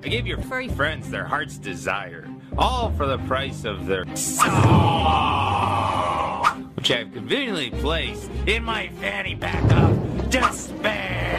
I gave your furry friends their heart's desire, all for the price of their soul, which I have conveniently placed in my fanny pack of despair.